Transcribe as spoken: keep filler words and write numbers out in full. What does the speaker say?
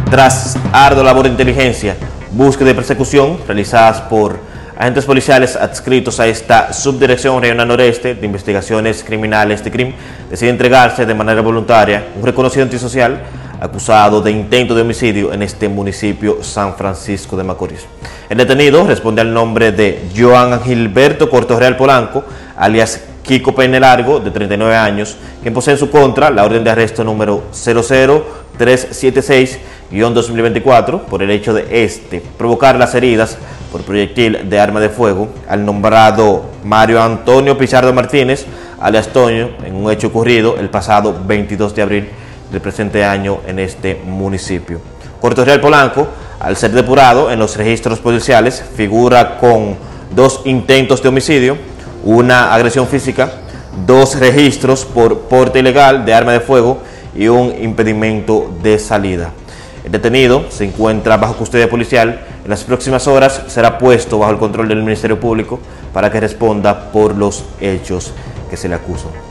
Tras ardua labor de inteligencia, búsqueda y persecución realizadas por agentes policiales adscritos a esta Subdirección Regional Noreste de Investigaciones Criminales de C R I M, decide entregarse de manera voluntaria un reconocido antisocial acusado de intento de homicidio en este municipio San Francisco de Macorís. El detenido responde al nombre de Joan Gilberto Cortorreal Polanco, alias Kiko Peine Largo, de treinta y nueve años, quien posee en su contra la orden de arresto número cero cero tres siete seis guión dos mil veinticuatro por el hecho de este provocar las heridas por proyectil de arma de fuego al nombrado Mario Antonio Pichardo Martínez, alias Toño, en un hecho ocurrido el pasado veintidós de abril del presente año en este municipio. Cortorreal Polanco, al ser depurado en los registros policiales, figura con dos intentos de homicidio, una agresión física, dos registros por porte ilegal de arma de fuego y un impedimento de salida. El detenido se encuentra bajo custodia policial. En las próximas horas será puesto bajo el control del Ministerio Público para que responda por los hechos que se le acusan.